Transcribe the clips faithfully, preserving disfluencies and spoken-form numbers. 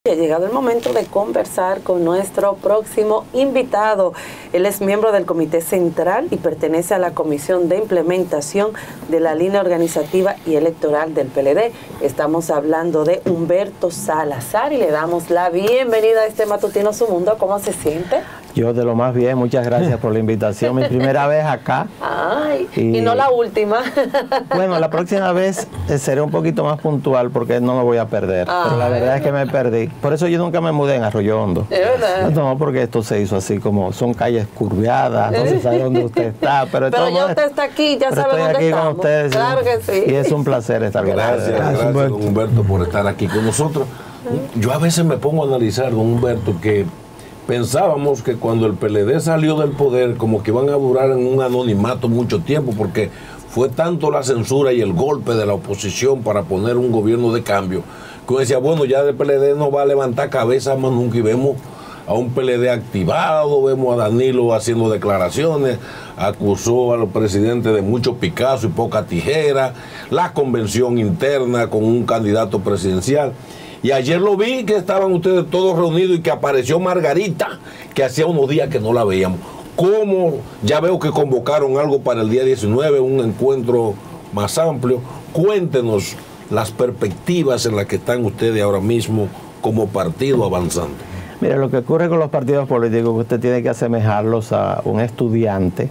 Ha llegado el momento de conversar con nuestro próximo invitado. Él es miembro del Comité Central y pertenece a la Comisión de Implementación de la Línea Organizativa y Electoral del P L D. Estamos hablando de Humberto Salazar y le damos la bienvenida a este matutino Su Mundo. ¿Cómo se siente? Yo de lo más bien, muchas gracias por la invitación. Mi primera vez acá. Ay, y, y no la última. Bueno, la próxima vez seré un poquito más puntual porque no me voy a perder. Ay, pero la verdad es que me perdí. Por eso yo nunca me mudé en Arroyo Hondo. ¿Es verdad? No, porque esto se hizo así como son calles curviadas, no se sabe dónde usted está. Pero, pero ya usted está aquí, ya sabe dónde aquí estamos. Con ustedes, claro que sí. Y es un placer estar con gracias, ustedes. Gracias, gracias don Humberto, por estar aquí con nosotros. Yo a veces me pongo a analizar, don Humberto, que pensábamos que cuando el P L D salió del poder, como que iban a durar en un anonimato mucho tiempo, porque fue tanto la censura y el golpe de la oposición para poner un gobierno de cambio, que uno decía, bueno, ya el P L D no va a levantar cabeza más nunca, y vemos a un P L D activado, vemos a Danilo haciendo declaraciones, acusó al presidente de mucho Picasso y poca tijera, la convención interna con un candidato presidencial. Y ayer lo vi que estaban ustedes todos reunidos y que apareció Margarita, que hacía unos días que no la veíamos. ¿Cómo? Ya veo que convocaron algo para el día diecinueve, un encuentro más amplio. Cuéntenos las perspectivas en las que están ustedes ahora mismo como partido avanzando. Mire, lo que ocurre con los partidos políticos, que usted tiene que asemejarlos a un estudiante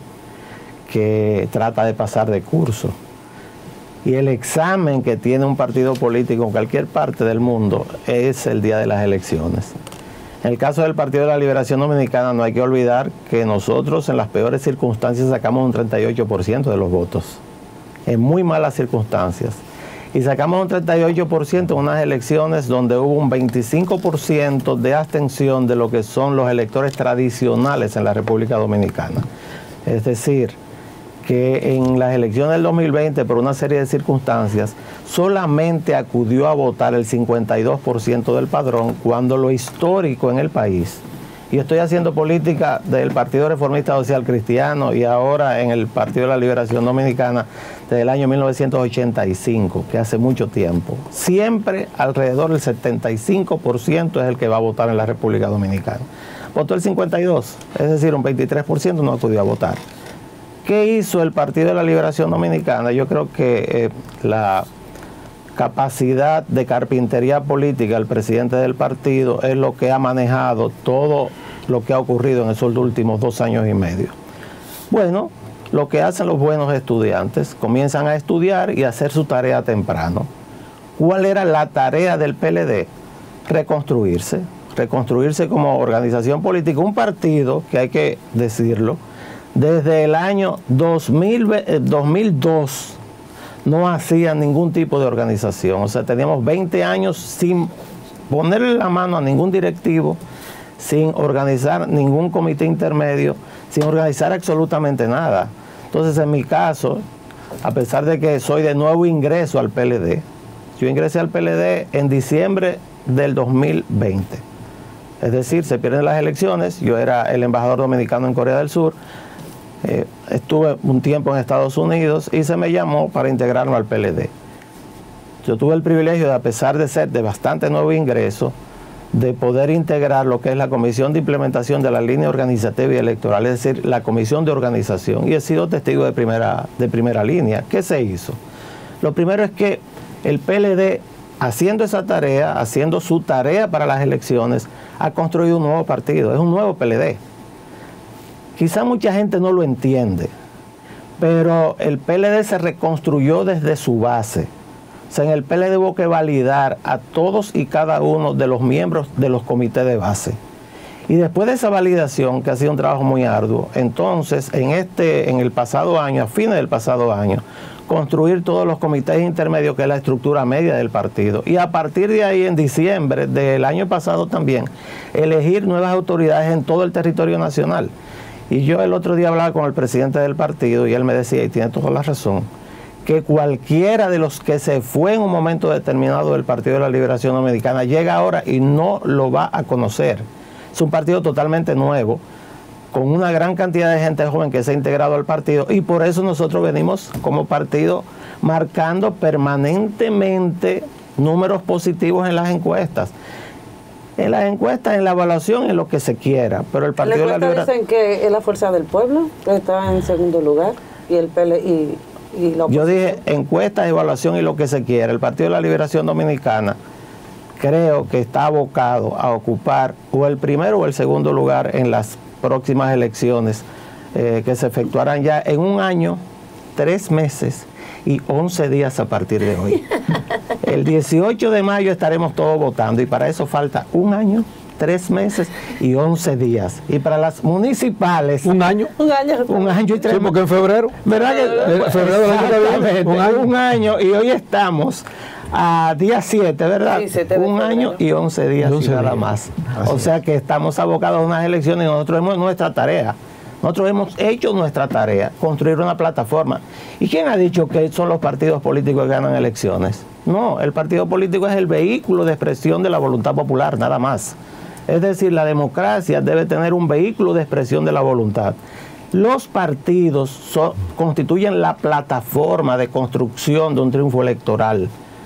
que trata de pasar de curso. Y el examen que tiene un partido político en cualquier parte del mundo es el día de las elecciones. En el caso del Partido de la Liberación Dominicana no hay que olvidar que nosotros en las peores circunstancias sacamos un treinta y ocho por ciento de los votos. En muy malas circunstancias. Y sacamos un treinta y ocho por ciento en unas elecciones donde hubo un veinticinco por ciento de abstención de lo que son los electores tradicionales en la República Dominicana. Es decir, que en las elecciones del dos mil veinte, por una serie de circunstancias, solamente acudió a votar el cincuenta y dos por ciento del padrón, cuando lo histórico en el país, y estoy haciendo política del Partido Reformista Social Cristiano y ahora en el Partido de la Liberación Dominicana desde el año mil novecientos ochenta y cinco, que hace mucho tiempo, siempre alrededor del setenta y cinco por ciento es el que va a votar en la República Dominicana. Votó el cincuenta y dos por ciento, es decir, un veintitrés por ciento no acudió a votar. ¿Qué hizo el Partido de la Liberación Dominicana? Yo creo que eh, la capacidad de carpintería política del presidente del partido es lo que ha manejado todo lo que ha ocurrido en esos últimos dos años y medio. Bueno, lo que hacen los buenos estudiantes, comienzan a estudiar y a hacer su tarea temprano. ¿Cuál era la tarea del P L D? Reconstruirse, reconstruirse como organización política, un partido que hay que decirlo, desde el año dos mil dos no hacían ningún tipo de organización. O sea, teníamos veinte años sin ponerle la mano a ningún directivo, sin organizar ningún comité intermedio, sin organizar absolutamente nada. Entonces, en mi caso, a pesar de que soy de nuevo ingreso al P L D, yo ingresé al P L D en diciembre del dos mil veinte. Es decir, se pierden las elecciones, yo era el embajador dominicano en Corea del Sur, Eh, estuve un tiempo en Estados Unidos y se me llamó para integrarme al P L D. Yo tuve el privilegio de, a pesar de ser de bastante nuevo ingreso, de poder integrar lo que es la Comisión de Implementación de la Línea Organizativa y Electoral, es decir, la Comisión de Organización, y he sido testigo de primera, de primera línea. ¿Qué se hizo? Lo primero es que el P L D, haciendo esa tarea, haciendo su tarea para las elecciones, ha construido un nuevo partido, es un nuevo P L D. Quizá mucha gente no lo entiende, pero el P L D se reconstruyó desde su base. O sea, en el P L D hubo que validar a todos y cada uno de los miembros de los comités de base. Y después de esa validación, que ha sido un trabajo muy arduo, entonces en, este, en el pasado año, a fines del pasado año, construir todos los comités intermedios, que es la estructura media del partido. Y a partir de ahí, en diciembre del año pasado también, elegir nuevas autoridades en todo el territorio nacional. Y yo el otro día hablaba con el presidente del partido y él me decía, y tiene toda la razón, que cualquiera de los que se fue en un momento determinado del Partido de la Liberación Dominicana llega ahora y no lo va a conocer. Es un partido totalmente nuevo, con una gran cantidad de gente joven que se ha integrado al partido, y por eso nosotros venimos como partido marcando permanentemente números positivos en las encuestas. En las encuestas, en la evaluación, en lo que se quiera, pero el Partido de la Liberación... dicen que es la Fuerza del Pueblo, que está en segundo lugar, y el P L y, y la oposición. Yo dije encuestas, evaluación y lo que se quiera. El Partido de la Liberación Dominicana creo que está abocado a ocupar o el primero o el segundo lugar en las próximas elecciones eh, que se efectuarán ya en un año, tres meses y once días a partir de hoy. El dieciocho de mayo estaremos todos votando y para eso falta un año, tres meses y once días. Y para las municipales... ¿Un año? Un año. Un año y tres meses. Sí, porque en febrero. ¿Verdad que? Febrero del año que viene, un año. Un año y hoy estamos a día siete, ¿verdad? Sí, un año y once días y nada más. Así o sea es. que estamos abocados a unas elecciones y nosotros hemos nuestra tarea. Nosotros hemos hecho nuestra tarea, construir una plataforma. ¿Y quién ha dicho que son los partidos políticos que ganan elecciones? No, el partido político es el vehículo de expresión de la voluntad popular, nada más. Es decir, la democracia debe tener un vehículo de expresión de la voluntad. Los partidos so, constituyen la plataforma de construcción de un triunfo electoral,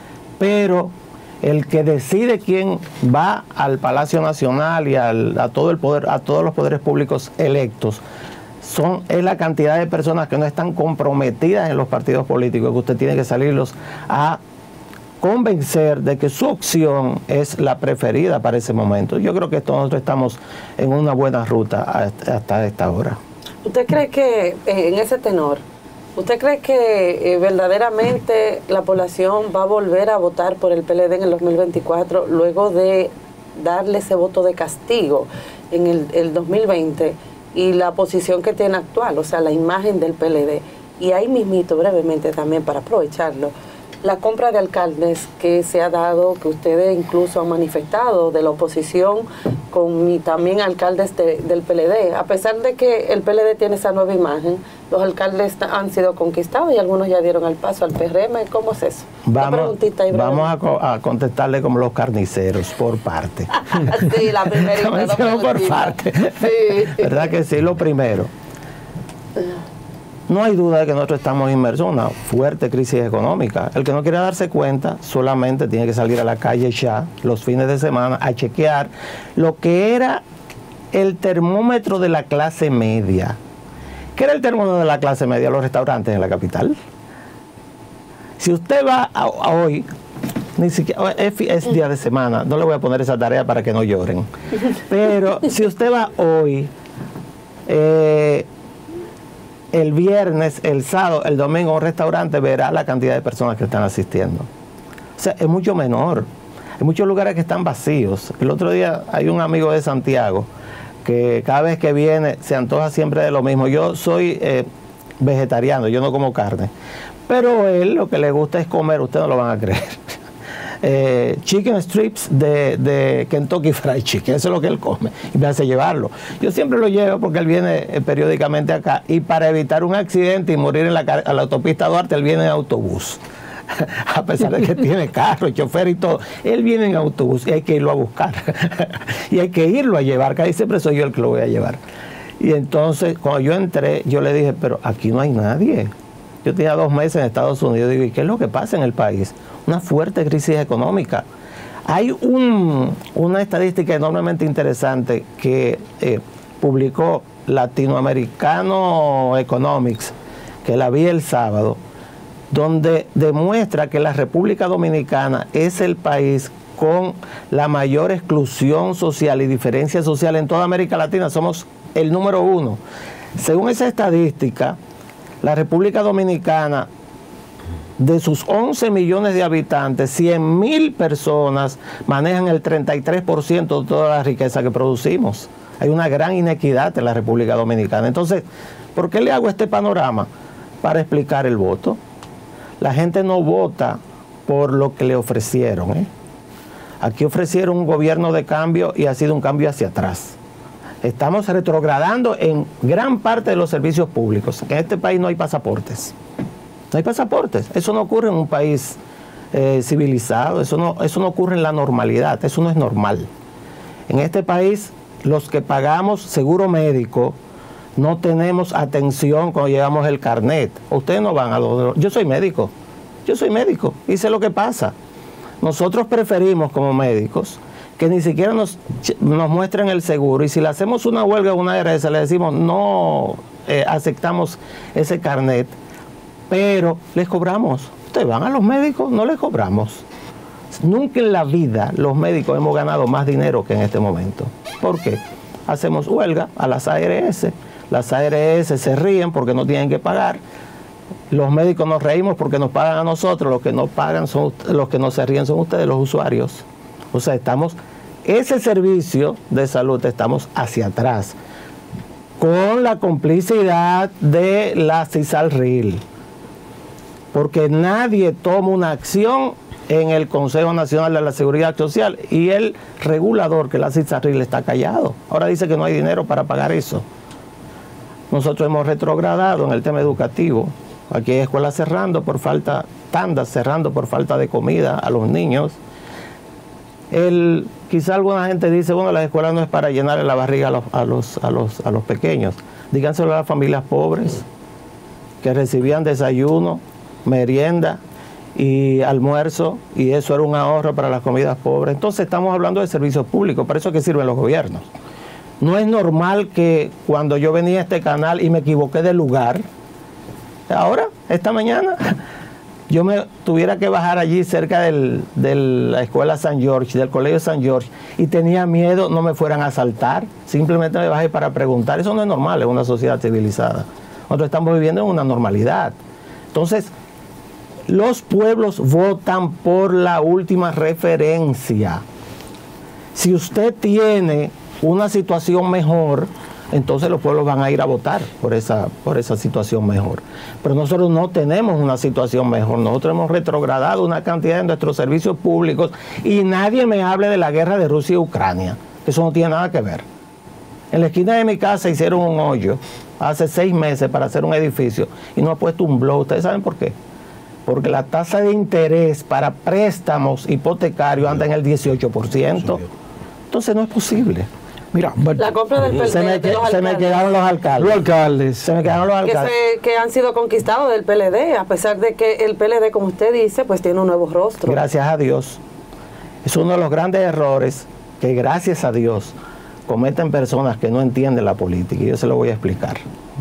pero el que decide quién va al Palacio Nacional y al, a todo el poder, a todos los poderes públicos electos, son, es la cantidad de personas que no están comprometidas en los partidos políticos, que usted tiene que salirlos a convencer de que su opción es la preferida para ese momento. Yo creo que esto nosotros estamos en una buena ruta hasta esta hora. ¿Usted cree que en ese tenor, usted cree que eh, verdaderamente la población va a volver a votar por el P L D en el dos mil veinticuatro luego de darle ese voto de castigo en el, el dos mil veinte y la posición que tiene actual, o sea, la imagen del P L D? Y ahí mismito, brevemente también para aprovecharlo, la compra de alcaldes que se ha dado, que ustedes incluso han manifestado de la oposición con y también alcaldes de, del P L D. A pesar de que el P L D tiene esa nueva imagen, los alcaldes han sido conquistados y algunos ya dieron el paso al P R M. ¿Cómo es eso? Vamos, vamos a, co a contestarle como los carniceros, por parte. Sí, la primerita. No por parte. Sí. ¿Verdad que sí? Lo primero. No hay duda de que nosotros estamos inmersos en una fuerte crisis económica. El que no quiere darse cuenta solamente tiene que salir a la calle ya los fines de semana a chequear lo que era el termómetro de la clase media. ¿Qué era el termómetro de la clase media? Los restaurantes en la capital. Si usted va a, a hoy, ni siquiera es, es día de semana, no le voy a poner esa tarea para que no lloren. Pero si usted va hoy, eh, el viernes, el sábado, el domingo a un restaurante, verá la cantidad de personas que están asistiendo. O sea, es mucho menor. Hay muchos lugares que están vacíos. El otro día hay un amigo de Santiago que cada vez que viene se antoja siempre de lo mismo. Yo soy eh, vegetariano, yo no como carne. Pero él lo que le gusta es comer, ustedes no lo van a creer. Eh, chicken strips de, de Kentucky Fried Chicken, eso es lo que él come y me hace llevarlo. Yo siempre lo llevo porque él viene eh, periódicamente acá y para evitar un accidente y morir en la, a la autopista Duarte, él viene en autobús. A pesar de que tiene carro, chofer y todo, él viene en autobús y hay que irlo a buscar y hay que irlo a llevar, casi siempre soy yo el que lo voy a llevar. Y entonces cuando yo entré, yo le dije, pero aquí no hay nadie. Yo tenía dos meses en Estados Unidos, digo, ¿y qué es lo que pasa en el país? Una fuerte crisis económica. Hay un, una estadística enormemente interesante que eh, publicó Latinoamericano Economics, que la vi el sábado, donde demuestra que la República Dominicana es el país con la mayor exclusión social y diferencia social en toda América Latina. Somos el número uno. Según esa estadística, la República Dominicana, de sus once millones de habitantes, cien mil personas manejan el treinta y tres por ciento de toda la riqueza que producimos. Hay una gran inequidad en la República Dominicana. Entonces, ¿por qué le hago este panorama? Para explicar el voto. La gente no vota por lo que le ofrecieron, ¿eh? Aquí ofrecieron un gobierno de cambio y ha sido un cambio hacia atrás. Estamos retrogradando en gran parte de los servicios públicos. En este país no hay pasaportes. No hay pasaportes. Eso no ocurre en un país eh, civilizado. Eso no, eso no ocurre en la normalidad. Eso no es normal. En este país, los que pagamos seguro médico, no tenemos atención cuando llevamos el carnet. Ustedes no van a los... Yo soy médico. Yo soy médico y sé lo que pasa. Nosotros preferimos como médicos que ni siquiera nos, nos muestren el seguro, y si le hacemos una huelga a una A R S, le decimos no eh, aceptamos ese carnet, pero les cobramos. Ustedes van a los médicos, no les cobramos. Nunca en la vida los médicos hemos ganado más dinero que en este momento. ¿Por qué? Hacemos huelga a las A R S, las A R S se ríen porque no tienen que pagar, los médicos nos reímos porque nos pagan a nosotros, los que no pagan son los que no se ríen son ustedes, los usuarios. O sea, estamos, ese servicio de salud estamos hacia atrás, con la complicidad de la CISALRIL, porque nadie toma una acción en el Consejo Nacional de la Seguridad Social y el regulador, que es la CISALRIL, está callado. Ahora dice que no hay dinero para pagar eso. Nosotros hemos retrogradado en el tema educativo. Aquí hay escuelas cerrando por falta, tandas cerrando por falta de comida a los niños. El, quizá alguna gente dice, bueno, las escuelas no es para llenar la barriga a los, a los, a los, a los pequeños. Díganselo a las familias pobres que recibían desayuno, merienda y almuerzo, y eso era un ahorro para las comidas pobres. Entonces estamos hablando de servicios públicos, para eso es que sirven los gobiernos. No es normal que cuando yo venía a este canal y me equivoqué de lugar, ahora, esta mañana, yo me tuviera que bajar allí cerca del, de la escuela San George, del colegio San George, y tenía miedo no me fueran a asaltar, simplemente me bajé para preguntar. Eso no es normal en una sociedad civilizada. Nosotros estamos viviendo en una normalidad. Entonces, los pueblos votan por la última referencia. Si usted tiene una situación mejor, entonces los pueblos van a ir a votar por esa, por esa situación mejor. Pero nosotros no tenemos una situación mejor. Nosotros hemos retrogradado una cantidad de nuestros servicios públicos y nadie me hable de la guerra de Rusia y Ucrania. Eso no tiene nada que ver. En la esquina de mi casa hicieron un hoyo hace seis meses para hacer un edificio y no ha puesto un blow. ¿Ustedes saben por qué? Porque la tasa de interés para préstamos hipotecarios anda en el dieciocho por ciento. Entonces no es posible. Mira, la compra del P L D, se, me, de los se me quedaron los alcaldes. Los alcaldes. Se me quedaron los alcaldes. Que, se, que han sido conquistados del P L D, a pesar de que el P L D, como usted dice, pues tiene un nuevo rostro. Gracias a Dios. Es uno de los grandes errores que, gracias a Dios, cometen personas que no entienden la política. Y yo se lo voy a explicar.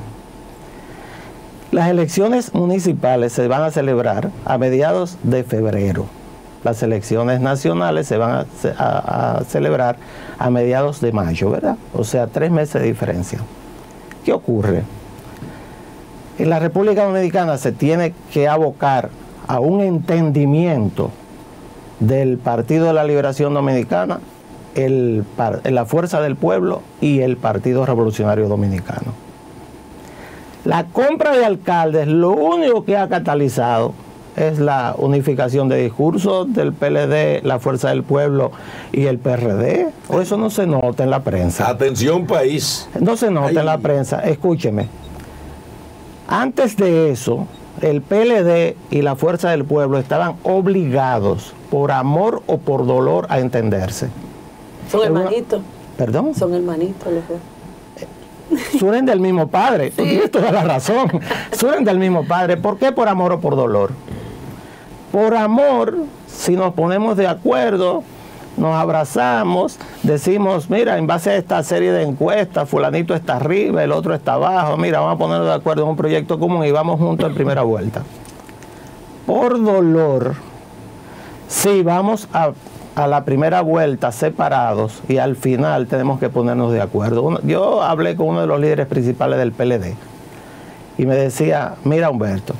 Las elecciones municipales se van a celebrar a mediados de febrero. Las elecciones nacionales se van a, a, a celebrar a mediados de mayo, ¿verdad? O sea, tres meses de diferencia. ¿Qué ocurre? En la República Dominicana se tiene que abocar a un entendimiento del Partido de la Liberación Dominicana, el, la Fuerza del Pueblo y el Partido Revolucionario Dominicano. La compra de alcaldes, lo único que ha catalizado es la unificación de discursos del P L D, la Fuerza del Pueblo y el P R D. O eso no se nota en la prensa. Atención, país. No se nota Ay. en la prensa. Escúcheme. Antes de eso, el P L D y la Fuerza del Pueblo estaban obligados, por amor o por dolor, a entenderse. Son hermanitos. ¿Perdón? Son hermanitos los dos. Suelen del mismo padre. Sí. Tú tienes toda la razón. Suelen del mismo padre. ¿Por qué por amor o por dolor? Por amor, si nos ponemos de acuerdo, nos abrazamos, decimos, mira, en base a esta serie de encuestas, fulanito está arriba, el otro está abajo, mira, vamos a ponernos de acuerdo en un proyecto común y vamos juntos en primera vuelta. Por dolor, si vamos a, a la primera vuelta separados y al final tenemos que ponernos de acuerdo. Uno, yo hablé con uno de los líderes principales del P L D y me decía, mira, Humberto,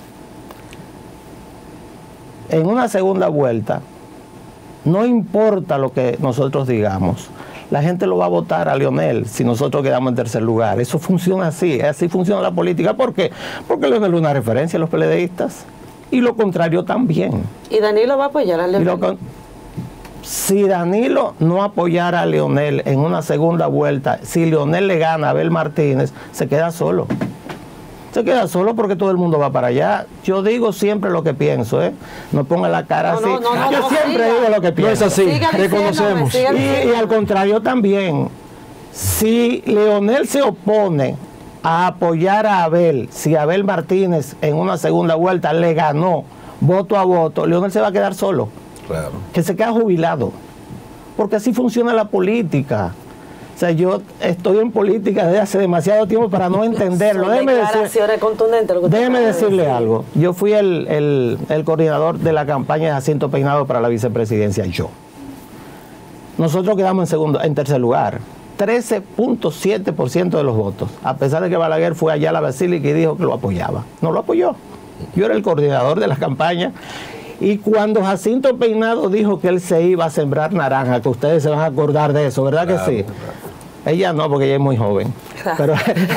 en una segunda vuelta, no importa lo que nosotros digamos, la gente lo va a votar a Leonel si nosotros quedamos en tercer lugar. Eso funciona así, así funciona la política. ¿Por qué? Porque Leonel es una referencia a los PLDistas y lo contrario también. ¿Y Danilo va a apoyar a Leonel? Lo, si Danilo no apoyara a Leonel en una segunda vuelta, si Leonel le gana a Abel Martínez, se queda solo. Se queda solo porque todo el mundo va para allá. Yo digo siempre lo que pienso, ¿eh? No ponga la cara no, así. No, no, no, Yo no, siempre siga. digo lo que pienso. No es así, siga reconocemos. Y, y al contrario también, si Leonel se opone a apoyar a Abel, si Abel Martínez en una segunda vuelta le ganó voto a voto, Leonel se va a quedar solo. Claro. Que se queda jubilado. porque así funciona la política. O sea, yo estoy en política desde hace demasiado tiempo para no entenderlo. Déjeme, decir, déjeme decirle decir. algo. Yo fui el, el, el coordinador de la campaña de Jacinto Peinado para la vicepresidencia, yo. Nosotros quedamos en segundo, en tercer lugar. trece punto siete por ciento de los votos, a pesar de que Balaguer fue allá a la Basílica y dijo que lo apoyaba. No lo apoyó. Yo era el coordinador de la campaña. Y cuando Jacinto Peinado dijo que él se iba a sembrar naranja, que ustedes se van a acordar de eso, ¿verdad claro, que sí? Claro. Ella no, porque ella es muy joven. Pero,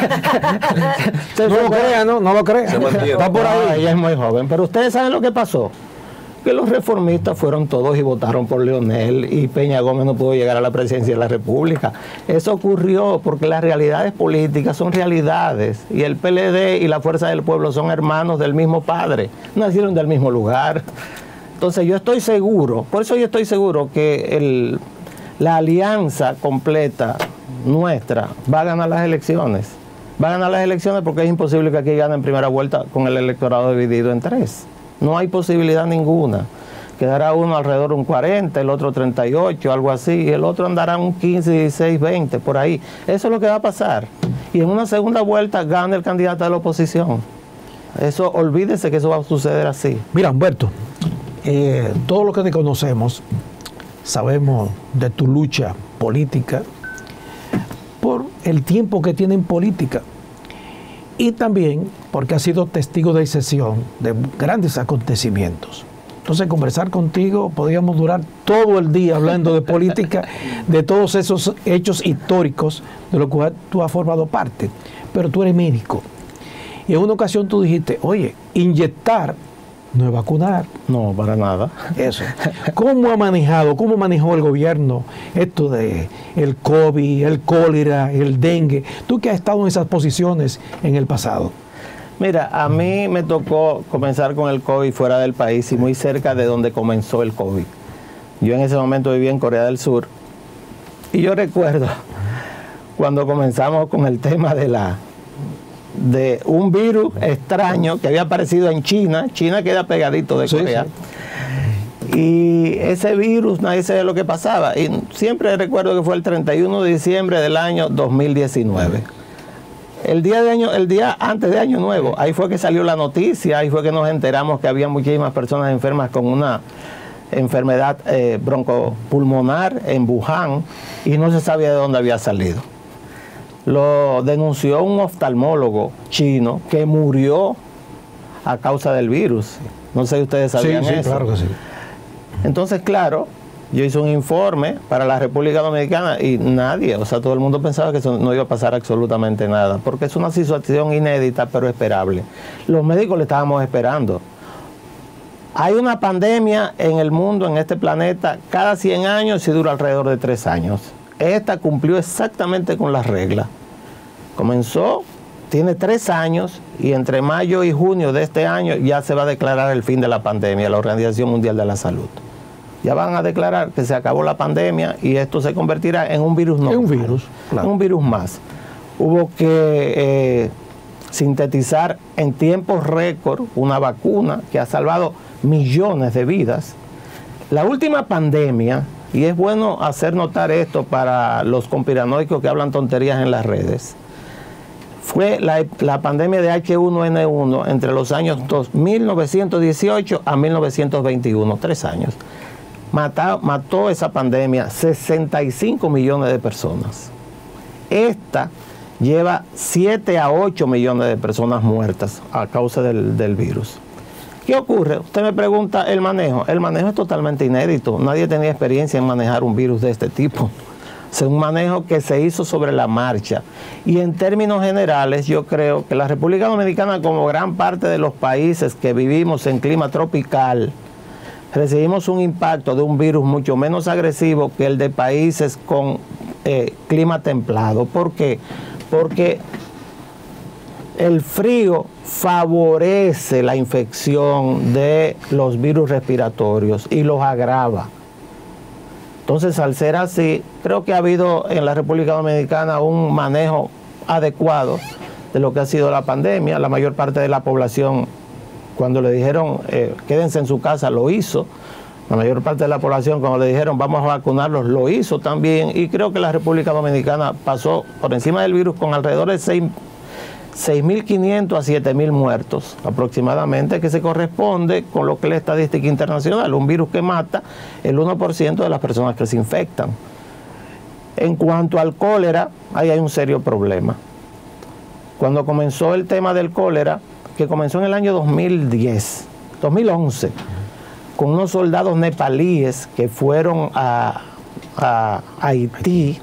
no lo crea, no, no lo crea. Está por ahí. No, ella es muy joven. Pero ustedes saben lo que pasó. Que los reformistas fueron todos y votaron por Leonel y Peña Gómez no pudo llegar a la presidencia de la República. Eso ocurrió porque las realidades políticas son realidades y el P L D y la Fuerza del Pueblo son hermanos del mismo padre, nacieron del mismo lugar. Entonces yo estoy seguro, por eso yo estoy seguro que el, la alianza completa nuestra va a ganar las elecciones. Va a ganar las elecciones porque es imposible que aquí gane en primera vuelta con el electorado dividido en tres. No hay posibilidad ninguna. Quedará uno alrededor de un cuarenta, el otro treinta y ocho, algo así, y el otro andará un quince, dieciséis, veinte, por ahí. Eso es lo que va a pasar. Y en una segunda vuelta gana el candidato de la oposición. Eso, olvídese que eso va a suceder así. Mira, Humberto, eh, todo lo que te conocemos, sabemos de tu lucha política por el tiempo que tiene en política. Y también porque has sido testigo de excepción de grandes acontecimientos. Entonces, conversar contigo, podríamos durar todo el día hablando de política, de todos esos hechos históricos de los cuales tú has formado parte. Pero tú eres médico. Y en una ocasión tú dijiste, oye, inyectar no es vacunar. No, para nada. Eso. ¿Cómo ha manejado, cómo manejó el gobierno esto de el COVID, el cólera, el dengue? Tú que has estado en esas posiciones en el pasado. Mira, a mí me tocó comenzar con el COVID fuera del país y muy cerca de donde comenzó el COVID. Yo en ese momento vivía en Corea del Sur y yo recuerdo cuando comenzamos con el tema de la de un virus extraño que había aparecido en China. China queda pegadito de Corea. Sí, sí. Y ese virus nadie sabía lo que pasaba. Y siempre recuerdo que fue el treinta y uno de diciembre del año dos mil diecinueve. El día, de año, el día antes de Año Nuevo, ahí fue que salió la noticia, ahí fue que nos enteramos que había muchísimas personas enfermas con una enfermedad eh, broncopulmonar en Wuhan y no se sabía de dónde había salido. Lo denunció un oftalmólogo chino que murió a causa del virus. No sé si ustedes sabían sí, sí, eso. Claro que sí. Entonces, claro, yo hice un informe para la República Dominicana y nadie, o sea, todo el mundo pensaba que eso no iba a pasar absolutamente nada, porque es una situación inédita, pero esperable. Los médicos le estábamos esperando. Hay una pandemia en el mundo, en este planeta, cada cien años y dura alrededor de tres años. Esta cumplió exactamente con las reglas. Comenzó, tiene tres años y entre mayo y junio de este año ya se va a declarar el fin de la pandemia, la Organización Mundial de la Salud. Ya van a declarar que se acabó la pandemia y esto se convertirá en un virus normal. Un virus, claro. Un virus más. Hubo que eh, sintetizar en tiempos récord una vacuna que ha salvado millones de vidas. La última pandemia, y es bueno hacer notar esto para los conspiranoicos que hablan tonterías en las redes, fue la, la pandemia de H uno N uno entre los años mil novecientos dieciocho a mil novecientos veintiuno, tres años. Mató, mató esa pandemia sesenta y cinco millones de personas. Esta lleva siete a ocho millones de personas muertas a causa del, del virus. ¿Qué ocurre? Usted me pregunta el manejo. El manejo es totalmente inédito. Nadie tenía experiencia en manejar un virus de este tipo. Es un manejo que se hizo sobre la marcha. Y en términos generales, yo creo que la República Dominicana, como gran parte de los países que vivimos en clima tropical, recibimos un impacto de un virus mucho menos agresivo que el de países con eh, clima templado. ¿Por qué? Porque el frío favorece la infección de los virus respiratorios y los agrava. Entonces, al ser así, creo que ha habido en la República Dominicana un manejo adecuado de lo que ha sido la pandemia. La mayor parte de la población, cuando le dijeron eh, quédense en su casa, lo hizo. La mayor parte de la población, cuando le dijeron vamos a vacunarlos, lo hizo también, y creo que la República Dominicana pasó por encima del virus con alrededor de seis mil quinientos a siete mil muertos aproximadamente, que se corresponde con lo que es la estadística internacional, un virus que mata el uno por ciento de las personas que se infectan. En cuanto al cólera, ahí hay un serio problema. Cuando comenzó el tema del cólera, que comenzó en el año dos mil diez, dos mil once, con unos soldados nepalíes que fueron a, a, a Haití.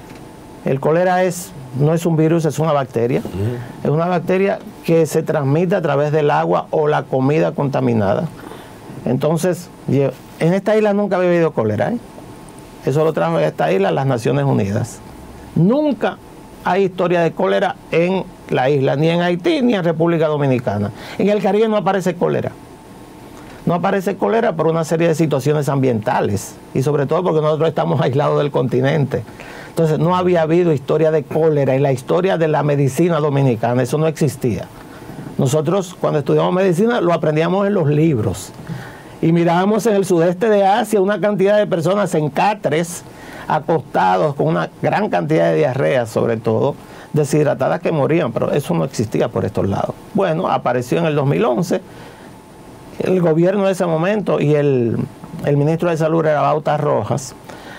El cólera es, no es un virus, es una bacteria. Uh-huh. Es una bacteria que se transmite a través del agua o la comida contaminada. Entonces, en esta isla nunca había habido cólera, ¿eh? Eso lo trajo a esta isla las Naciones Unidas. Nunca hay historia de cólera en la isla, ni en Haití, ni en República Dominicana. En el Caribe no aparece cólera. No aparece cólera por una serie de situaciones ambientales y sobre todo porque nosotros estamos aislados del continente. Entonces no había habido historia de cólera en la historia de la medicina dominicana, eso no existía. Nosotros cuando estudiamos medicina lo aprendíamos en los libros y mirábamos en el sudeste de Asia una cantidad de personas en catres, acostados con una gran cantidad de diarrea sobre todo, deshidratadas que morían, pero eso no existía por estos lados. Bueno, apareció en el dos mil once. El gobierno de ese momento y el, el ministro de Salud era Bauta Rojas,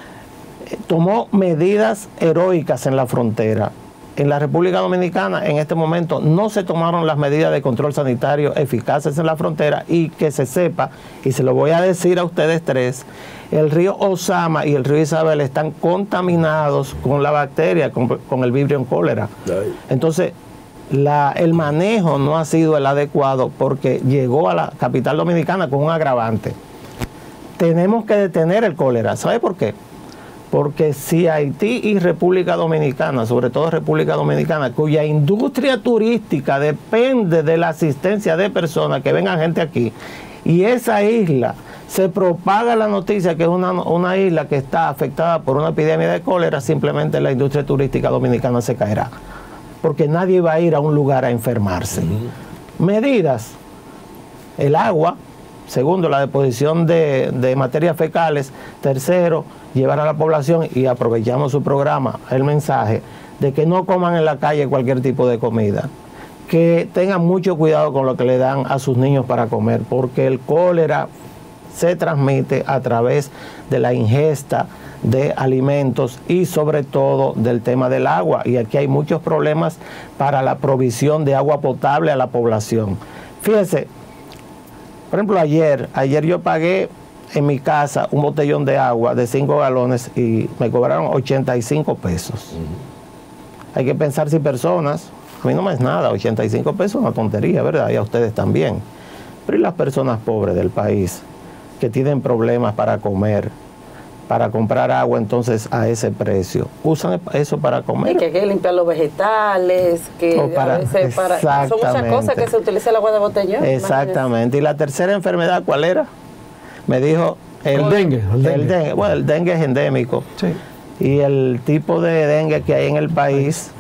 eh, tomó medidas heroicas en la frontera. En la República Dominicana en este momento no se tomaron las medidas de control sanitario eficaces en la frontera y que se sepa, y se lo voy a decir a ustedes tres, el río Osama y el río Isabel están contaminados con la bacteria, con, con el Vibrio cólera. Entonces, La, el manejo no ha sido el adecuado porque llegó a la capital dominicana con un agravante. Tenemos que detener el cólera. ¿Sabe por qué? Porque si Haití y República Dominicana, sobre todo República Dominicana, cuya industria turística depende de la asistencia de personas, que vengan gente aquí, y esa isla se propaga la noticia que es una, una isla que está afectada por una epidemia de cólera, simplemente la industria turística dominicana se caerá. Porque nadie va a ir a un lugar a enfermarse. Uh-huh. Medidas, el agua, segundo, la deposición de, de materias fecales, tercero, llevar a la población, y aprovechamos su programa, el mensaje, de que no coman en la calle cualquier tipo de comida, que tengan mucho cuidado con lo que le dan a sus niños para comer, porque el cólera se transmite a través de la ingesta de alimentos y sobre todo del tema del agua, y aquí hay muchos problemas para la provisión de agua potable a la población. Fíjese, por ejemplo, ayer, ayer yo pagué en mi casa un botellón de agua de cinco galones y me cobraron ochenta y cinco pesos. Uh-huh. Hay que pensar si personas, a mí no me es nada, ochenta y cinco pesos es una tontería, ¿verdad? Y a ustedes también. Pero ¿y las personas pobres del país que tienen problemas para comer, para comprar agua entonces a ese precio? Usan eso para comer. Y que hay que limpiar los vegetales, que para, a veces para, son muchas cosas que se utiliza el agua de botellón. Exactamente. Imagínese. Y la tercera enfermedad, ¿cuál era? Me dijo el, el dengue. El dengue. El dengue. Bueno, el dengue es endémico. Sí. Y el tipo de dengue que hay en el país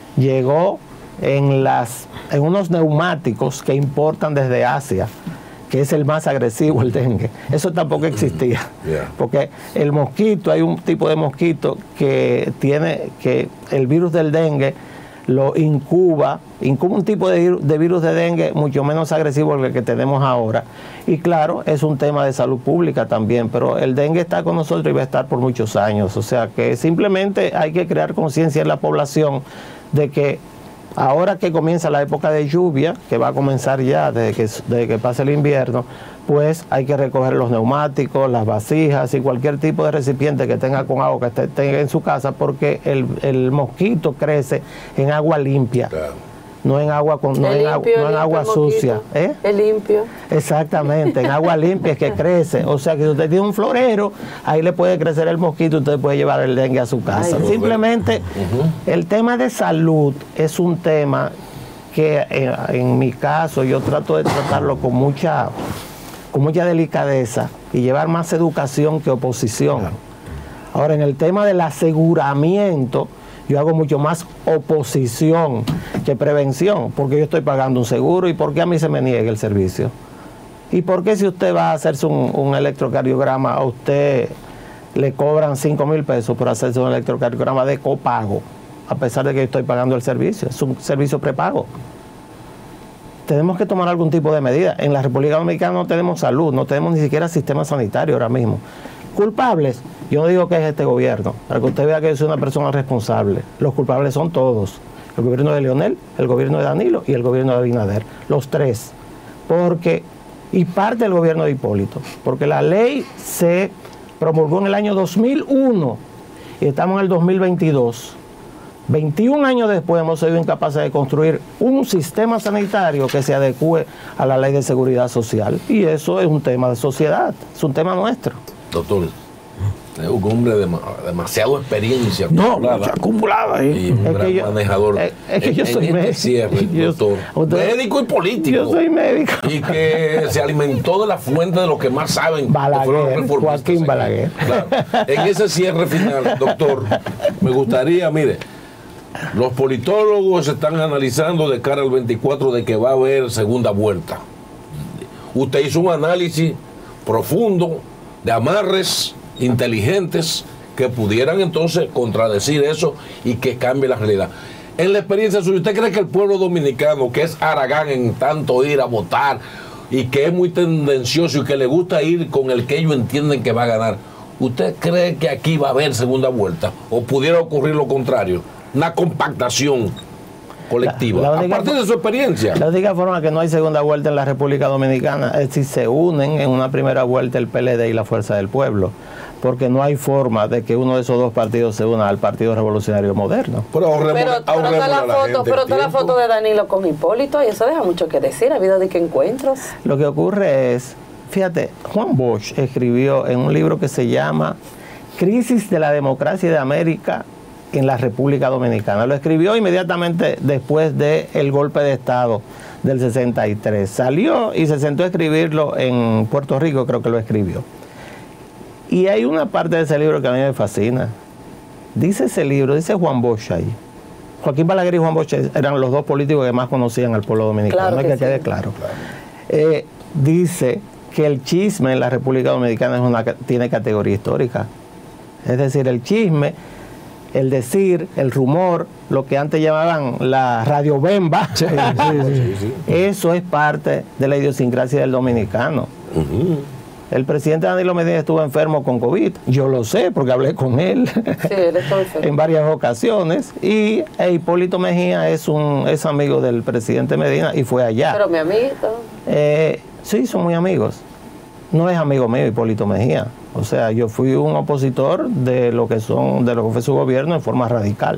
llegó en, las, en unos neumáticos que importan desde Asia, que es el más agresivo, el dengue. Eso tampoco existía. Yeah. Porque el mosquito, hay un tipo de mosquito que tiene, que el virus del dengue lo incuba, incuba un tipo de, de virus de dengue mucho menos agresivo que el que tenemos ahora. Y claro, es un tema de salud pública también, pero el dengue está con nosotros y va a estar por muchos años. O sea que simplemente hay que crear conciencia en la población de que ahora que comienza la época de lluvia, que va a comenzar ya desde que, desde que pase el invierno, pues hay que recoger los neumáticos, las vasijas y cualquier tipo de recipiente que tenga con agua que esté, tenga en su casa, porque el, el mosquito crece en agua limpia. Claro. No en agua, con, no en, limpio, no en agua sucia. ¿Eh? Es limpio. Exactamente, en agua limpia es que crece. O sea que si usted tiene un florero, ahí le puede crecer el mosquito y usted puede llevar el dengue a su casa. Ay, simplemente uh-huh. El tema de salud es un tema que en, en mi caso yo trato de tratarlo con mucha, con mucha delicadeza y llevar más educación que oposición. Claro. Ahora, en el tema del aseguramiento, yo hago mucho más oposición que prevención, porque yo estoy pagando un seguro y porque a mí se me niegue el servicio. ¿Y por qué si usted va a hacerse un, un electrocardiograma, a usted le cobran cinco mil pesos por hacerse un electrocardiograma de copago, a pesar de que yo estoy pagando el servicio? Es un servicio prepago. Tenemos que tomar algún tipo de medida. En la República Dominicana no tenemos salud, no tenemos ni siquiera sistema sanitario ahora mismo. Culpables, yo no digo que es este gobierno, para que usted vea que yo soy una persona responsable. Los culpables son todos. El gobierno de Leonel, el gobierno de Danilo y el gobierno de Abinader. Los tres. Porque, y parte del gobierno de Hipólito. Porque la ley se promulgó en el año dos mil uno y estamos en el dos mil veintidós. veintiún años después hemos sido incapaces de construir un sistema sanitario que se adecue a la ley de seguridad social. Y eso es un tema de sociedad, es un tema nuestro. Doctor, es un hombre de demasiada experiencia No, acumulada, mucha acumulada. ¿eh? y un Es gran que yo- manejador. es- es que En- yo en soy este médico. cierre, Yo- doctor, usted- médico y político. Yo soy médico. Y que se alimentó de la fuente de los que más saben. Balaguer, que fueron los reformistas Joaquín aquí. Balaguer. Claro. En ese cierre final, doctor, me gustaría, mire, los politólogos están analizando de cara al veinticuatro de que va a haber segunda vuelta. Usted hizo un análisis profundo de amarres inteligentes que pudieran entonces contradecir eso y que cambie la realidad. En la experiencia suya, ¿usted cree que el pueblo dominicano, que es haragán en tanto ir a votar y que es muy tendencioso y que le gusta ir con el que ellos entienden que va a ganar, ¿usted cree que aquí va a haber segunda vuelta? ¿O pudiera ocurrir lo contrario? Una compactación colectiva. La- la a única partir de su experiencia. La única forma que no hay segunda vuelta en la República Dominicana es si se unen en una primera vuelta el P L D y la Fuerza del Pueblo, porque no hay forma de que uno de esos dos partidos se una al Partido Revolucionario Moderno. Pero ahorremos- Pero, pero está ahorremos la a la foto, gente pero el está la tiempo. foto de Danilo con Hipólito y eso deja mucho que decir. Ha habido de que encuentros. Lo que ocurre es, fíjate, Juan Bosch escribió en un libro que se llama Crisis de la Democracia de América en la República Dominicana. Lo escribió inmediatamente después del golpe de Estado del sesenta y tres. Salió y se sentó a escribirlo en Puerto Rico, creo que lo escribió. Y hay una parte de ese libro que a mí me fascina. Dice ese libro, dice Juan Bosch ahí. Joaquín Balaguer y Juan Bosch eran los dos políticos que más conocían al pueblo dominicano, Claro hay que que quede sí. claro. Eh, dice que el chisme en la República Dominicana es una, tiene categoría histórica. Es decir, el chisme, el decir, el rumor, lo que antes llamaban la radiobemba, Sí, sí, sí. eso es parte de la idiosincrasia del dominicano. Ujú. El presidente Danilo Medina estuvo enfermo con COVID, yo lo sé porque hablé con él Sí, él está enfermo. en varias ocasiones, y e Hipólito Mejía es un es amigo del presidente Medina y fue allá. Pero mi amiguito. Eh, sí, son muy amigos. No es amigo mío Hipólito Mejía. O sea, yo fui un opositor de lo que son, de lo que fue su gobierno en forma radical.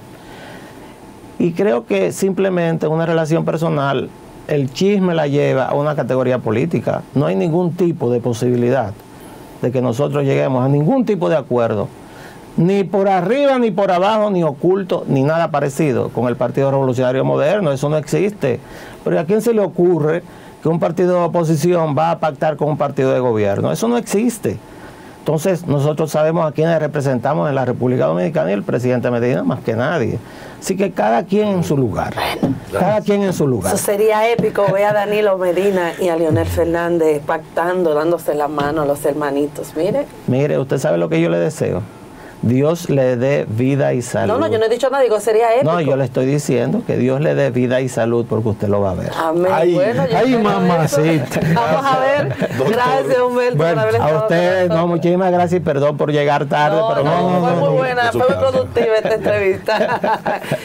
Y creo que simplemente una relación personal, el chisme la lleva a una categoría política. No hay ningún tipo de posibilidad de que nosotros lleguemos a ningún tipo de acuerdo, ni por arriba, ni por abajo, ni oculto, ni nada parecido con el Partido Revolucionario Moderno. Eso no existe. Pero ¿a quién se le ocurre que un partido de oposición va a pactar con un partido de gobierno? Eso no existe. Entonces, nosotros sabemos a quiénes representamos en la República Dominicana y el presidente Medina más que nadie. Así que cada quien en su lugar. Cada quien en su lugar. Eso sería épico, ver a Danilo Medina y a Leonel Fernández pactando, dándose la mano a los hermanitos. Mire. Mire, usted sabe lo que yo le deseo. Dios le dé vida y salud. No, no, yo no he dicho nada, digo, sería épico. No, yo le estoy diciendo que Dios le dé vida y salud porque usted lo va a ver. Amén. Ay, bueno, yo ay, espero mamacita. eso. Vamos a ver. Gracias, Humberto, Bueno, por haber a estado ustedes, con no, nosotros. muchísimas gracias y perdón por llegar tarde, No, pero no, no, fue no, muy no. buena, fue muy productiva esta entrevista.